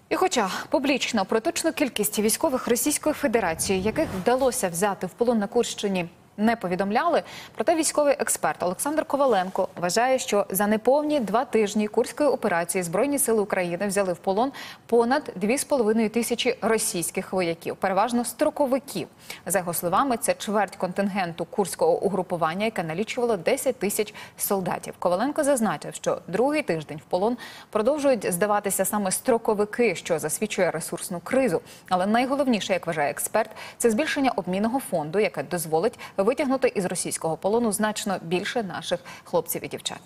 І хоча публічно про точну кількість військових Російської Федерації, яких вдалося взяти в полон на Курщині, не повідомляли, проте військовий експерт Олександр Коваленко вважає, що за неповні 2 тижні Курської операції Збройні сили України взяли в полон понад 2,5 тисячі російських вояків, переважно строковиків. За його словами, це чверть контингенту Курського угрупування, яке налічувало 10 тисяч солдатів. Коваленко зазначив, що другий тиждень в полон продовжують здаватися саме строковики, що засвідчує ресурсну кризу. Але найголовніше, як вважає експерт, це збільшення обмінного фонду, яке дозволить витягнути із російського полону значно більше наших хлопців і дівчат.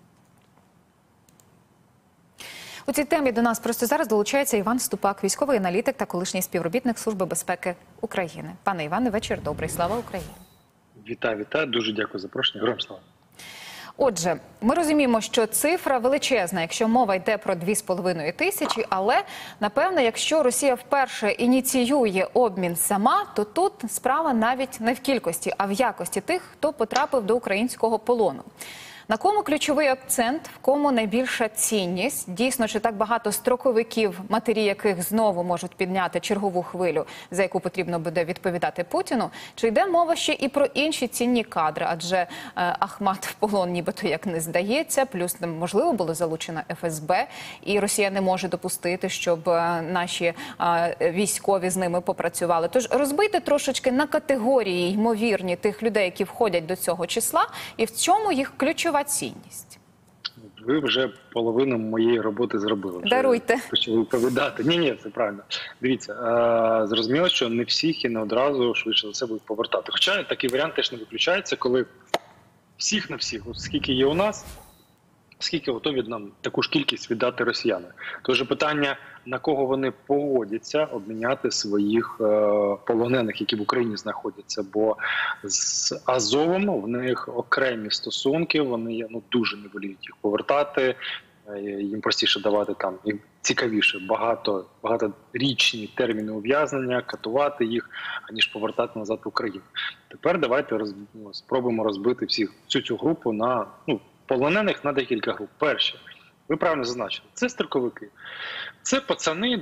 У цій темі до нас просто зараз долучається Іван Ступак, військовий аналітик та колишній співробітник Служби безпеки України. Пане Іване, вечір добрий. Слава Україні! Вітаю, вітаю. Дуже дякую за запрошення. Героям слава. Отже, ми розуміємо, що цифра величезна, якщо мова йде про 2,5 тисячі, але, напевно, якщо Росія вперше ініціює обмін сама, то тут справа навіть не в кількості, а в якості тих, хто потрапив до українського полону. На кому ключовий акцент, в кому найбільша цінність? Дійсно, чи так багато строковиків, матері яких знову можуть підняти чергову хвилю, за яку потрібно буде відповідати Путіну? Чи йде мова ще і про інші цінні кадри? Адже Ахмат в полон нібито як не здається, плюс, можливо, було залучено ФСБ, і Росія не може допустити, щоб наші військові з ними попрацювали. Тож розбийте трошечки на категорії ймовірні тих людей, які входять до цього числа, і в чому їх ключова цінність? Ви вже половину моєї роботи зробили. Даруйте. Почали відповідати. Ні, це правильно. Дивіться, зрозуміло, що не всіх і не одразу швидше за все будуть повертати. Хоча такий варіант теж не виключається, коли всіх на всіх, скільки є у нас, скільки готові нам таку ж кількість віддати росіяни. Тож питання, на кого вони погодяться обміняти своїх полонених, які в Україні знаходяться. Бо з Азовом в них окремі стосунки, вони дуже не воліють їх повертати, їм простіше давати там, їм цікавіше багаторічні терміни ув'язнення, катувати їх, аніж повертати назад в Україну. Тепер давайте спробуємо розбити всю цю групу на полонених на декілька груп. Перше, ви правильно зазначили, це строковики. Це пацани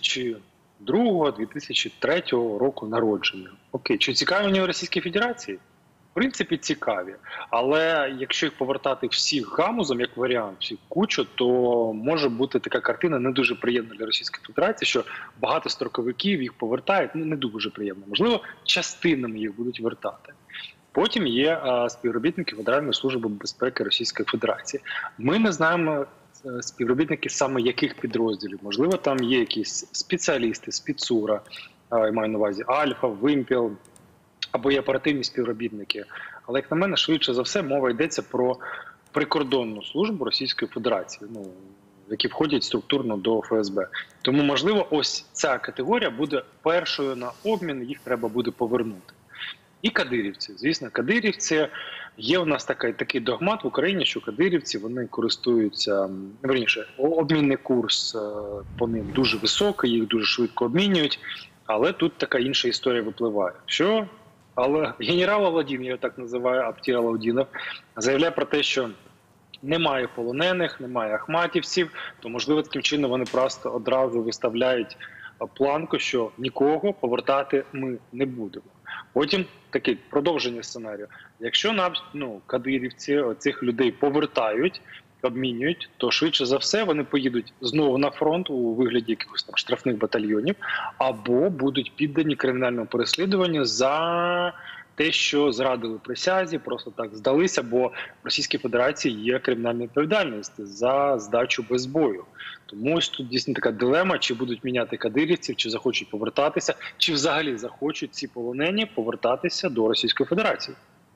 2002-2003 року народження. Окей, чи цікаві вони в Російській Федерації? В принципі, цікаві. Але якщо їх повертати всіх гамузом, як варіант, всіх кучу, то може бути така картина не дуже приємна для Російської Федерації, що багато строковиків їх повертають, не дуже приємно. Можливо, частинами їх будуть вертати. Потім є співробітники Федеральної служби безпеки Російської Федерації. Ми не знаємо співробітники саме яких підрозділів. Можливо, там є якісь спеціалісти, спецура, я маю на увазі Альфа, Вимпіл, або є оперативні співробітники. Але, як на мене, швидше за все, мова йдеться про прикордонну службу Російської Федерації, які входять структурно до ФСБ. Тому, можливо, ось ця категорія буде першою на обмін, їх треба буде повернути. І кадирівці. Звісно, кадирівці, є у нас такий догмат в Україні, що кадирівці, вони користуються, верніше, обмінний курс по ним дуже високий, їх дуже швидко обмінюють, але тут така інша історія випливає. Але генерал Аладдін, я його так називаю, Аптір Алаудінов, заявляє про те, що немає полонених, немає ахматівців, то, можливо, таким чином вони просто одразу виставляють планку, що нікого повертати ми не будемо. Потім таке продовження сценарію. Якщо кадирівці цих людей повертають, обмінюють, то швидше за все вони поїдуть знову на фронт у вигляді якихось там штрафних батальйонів, або будуть піддані кримінальному переслідуванню за те, що зрадили присязі, просто так здалися, бо в Російській Федерації є кримінальна відповідальність за здачу без бою. Тому ось тут дійсно така дилема, чи будуть міняти кадирівців, чи захочуть повертатися, чи взагалі захочуть ці полонені повертатися до Російської Федерації.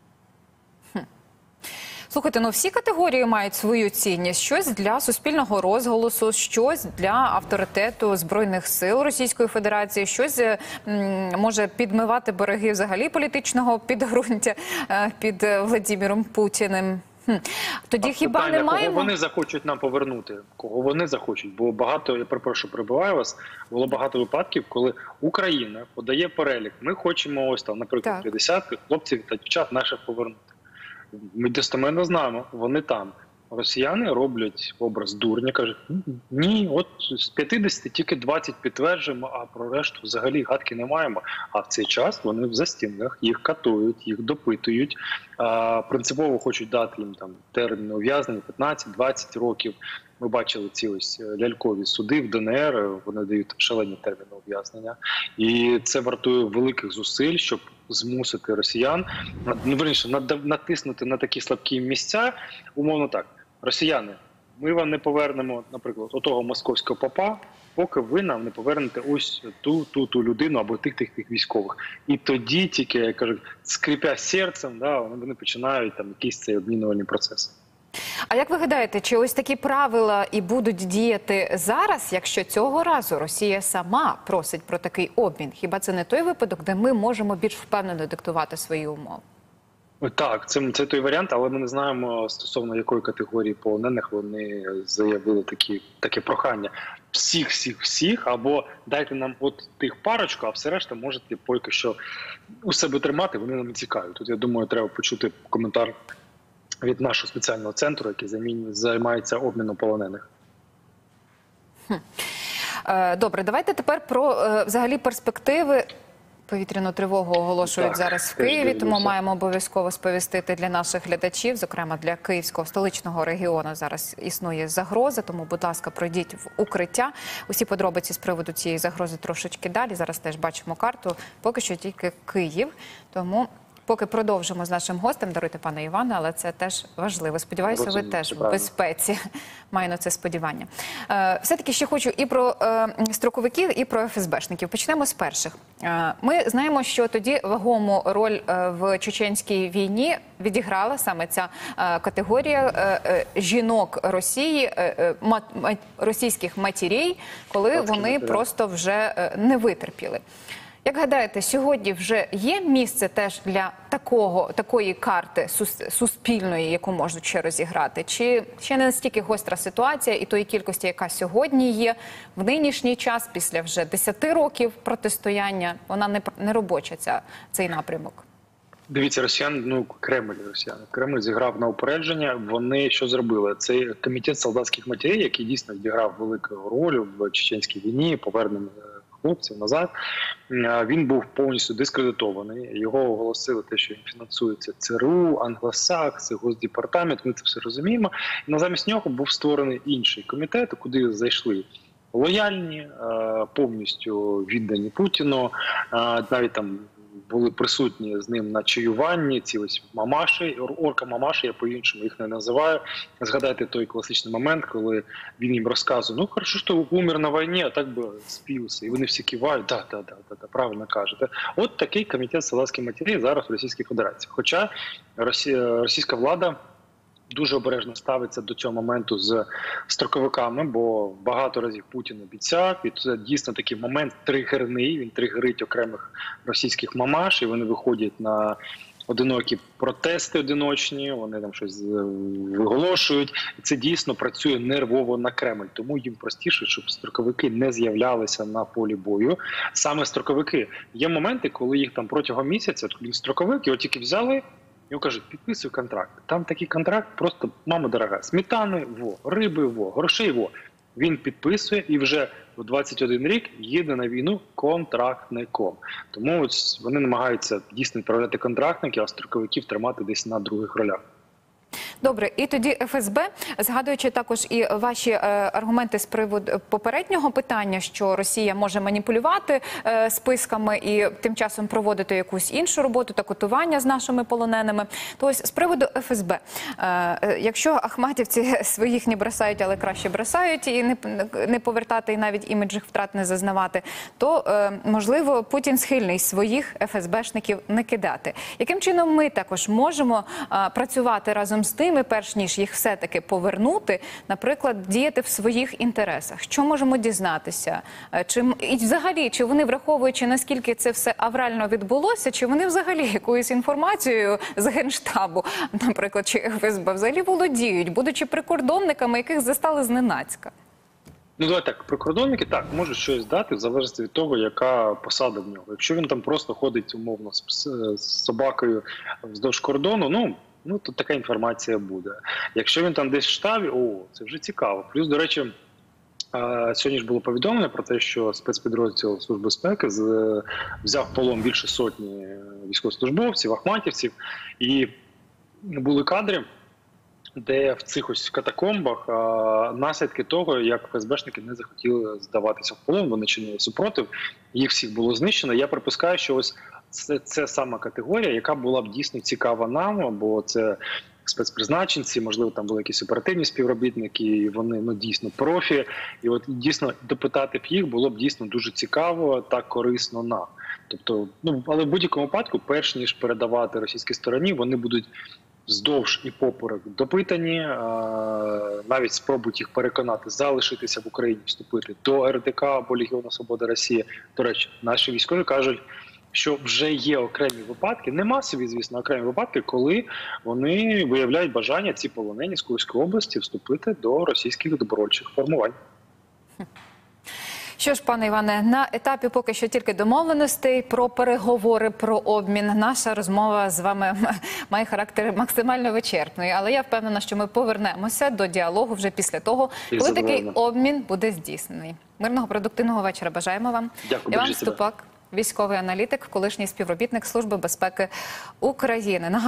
Слухайте, всі категорії мають свою цінність. Щось для суспільного розголосу, щось для авторитету Збройних сил Російської Федерації, щось може підмивати береги взагалі політичного підґрунтя під Владимиром Путіним. Тоді хіба не маємо... Кого вони захочуть нам повернути? Кого вони захочуть? Бо багато, я перепрошую, перебиваю вас, було багато випадків, коли Україна подає перелік. Ми хочемо ось там, наприклад, 50 хлопців та дівчат наших повернути. Ми достеменно знаємо, вони там. росіяни роблять образ дурня, кажуть, ні, от з 50 тільки 20 підтверджуємо, а про решту взагалі гадки не маємо. А в цей час вони в застінках, їх катують, їх допитують, принципово хочуть дати їм там термін ув'язнення 15-20 років. Ми бачили ці ось лялькові суди в ДНР, вони дають шалені терміни ув'язнення. І це вартує великих зусиль, щоб змусити росіян, натиснути на такі слабкі місця, умовно так. Росіяни, ми вам не повернемо, наприклад, отого московського попа, поки ви нам не повернете ось ту людину або тих військових. І тоді тільки, як кажуть, скрипя серцем, да, вони починають там якісь цей обмінювальний процес. А як ви гадаєте, чи ось такі правила і будуть діяти зараз, якщо цього разу Росія сама просить про такий обмін? Хіба це не той випадок, де ми можемо більш впевнено диктувати свої умови? Так, це той варіант, але ми не знаємо, стосовно якої категорії полонених вони заявили таке прохання. Всіх, або дайте нам от тих парочку, а все решта можете поки що у себе тримати, вони нам цікаві. Тут, я думаю, треба почути коментар від нашого спеціального центру, який займається обміном полонених. Добре, давайте тепер про взагалі перспективи. Повітряну тривогу оголошують зараз в Києві, тому маємо обов'язково сповістити для наших глядачів, зокрема для Київського столичного регіону зараз існує загроза, тому, будь ласка, пройдіть в укриття. Усі подробиці з приводу цієї загрози трошечки далі. Зараз теж бачимо карту, поки що тільки Київ, тому поки продовжимо з нашим гостем, даруйте, пане Іване, але це теж важливо. Сподіваюся, ви теж в безпеці. Маю на це сподівання. Все-таки ще хочу і про строковиків, і про ФСБшників. Почнемо з перших. Ми знаємо, що тоді вагому роль в чеченській війні відіграла саме ця категорія жінок Росії, російських матірей, коли вони просто вже не витерпіли. Як гадаєте, сьогодні вже є місце теж для такої карти суспільної, яку можуть ще розіграти? Чи ще не настільки гостра ситуація і тої кількості, яка сьогодні є, в нинішній час, після вже 10 років протистояння, вона не робоча, цей напрямок? Дивіться, Кремль зіграв на упередження. Вони що зробили? Цей комітет солдатських матерей, який дійсно відіграв велику роль в чеченській війні, повернення хлопців назад, він був повністю дискредитований. Його оголосили те, що він фінансується ЦРУ, Англосакси, Госдепартамент, ми це все розуміємо. І замість нього був створений інший комітет, куди зайшли лояльні, повністю віддані Путіну, навіть там були присутні з ним на чаюванні, ці ось мамаші, орка-мамаші, я по-іншому їх не називаю. Згадайте той класичний момент, коли він їм розказує, ну, хорошо, що умер на війні, а так би співся. І вони всі кивають, да, правильно кажете. От такий комітет солдатських матерів зараз в Російській Федерації. Хоча російська влада дуже обережно ставиться до цього моменту з строковиками, бо багато разів Путін обіцяв, і це дійсно такий момент тригерний, він тригерить окремих російських мамаш, і вони виходять на одинокі протести одиночні, вони там щось виголошують, і це дійсно працює нервово на Кремль, тому їм простіше, щоб строковики не з'являлися на полі бою. Саме строковики. Є моменти, коли їх там протягом місяця, він строковик, його тільки взяли, йому кажуть, підписуй контракт. Там такий контракт, просто, мама дорога, сметани – во, риби – во, грошей – во. Він підписує і вже в 21 рік їде на війну контрактником. Тому ось вони намагаються дійсно відправляти контрактників, а строковиків тримати десь на других ролях. Добре, і тоді ФСБ, згадуючи також і ваші аргументи з приводу попереднього питання, що Росія може маніпулювати списками і тим часом проводити якусь іншу роботу та котування з нашими полоненими, то ось з приводу ФСБ. Якщо ахматівці своїх не бросають, але краще бросають і не повертати, і навіть іміджних втрат не зазнавати, то, можливо, Путін схильний своїх ФСБшників не кидати. Яким чином ми також можемо працювати разом з тими, перш ніж їх все-таки повернути, наприклад, діяти в своїх інтересах? Що можемо дізнатися? І взагалі, чи вони, враховуючи, наскільки це все аврально відбулося, чи вони взагалі якоюсь інформацією з Генштабу, наприклад, чи ФСБ, взагалі володіють, будучи прикордонниками, яких застали зненацька? Ну, давай так, прикордонники, так, можуть щось дати, в залежності від того, яка посада в нього. Якщо він там просто ходить, умовно, з собакою вздовж кордону, ну, Ну, то така інформація буде. Якщо він там десь в штабі, це вже цікаво. Плюс, до речі, сьогодні ж було повідомлено про те, що спецпідрозділ Служби безпеки взяв в полон більше сотні військовослужбовців, ахматівців, і були кадри, де в цих ось катакомбах наслідки того, як ФСБшники не захотіли здаватися в полон, вони чинили супротив, їх всіх було знищено. Я припускаю, що ось це сама категорія, яка була б дійсно цікава нам, бо це спецпризначенці, можливо, там були якісь оперативні співробітники, і вони дійсно профі. І от дійсно допитати б їх було б дійсно дуже цікаво та корисно нам. Тобто, але в будь-якому випадку, перш ніж передавати російській стороні, вони будуть вздовж і поперек допитані, навіть спробують їх переконати залишитися в Україні, вступити до РДК або Легіону Свободи Росії. До речі, наші військові кажуть, що вже є окремі випадки, не масові, звісно, окремі випадки, коли вони виявляють бажання, ці полонені з Курської області, вступити до російських добровольчих формувань. Що ж, пане Іване, на етапі поки що тільки домовленостей про переговори, про обмін. Наша розмова з вами має характер максимально вичерпної. Але я впевнена, що ми повернемося до діалогу вже після того, коли такий обмін буде здійснений. Мирного, продуктивного вечора бажаємо вам. Дякую, Іван Ступак, військовий аналітик, колишній співробітник Служби безпеки України.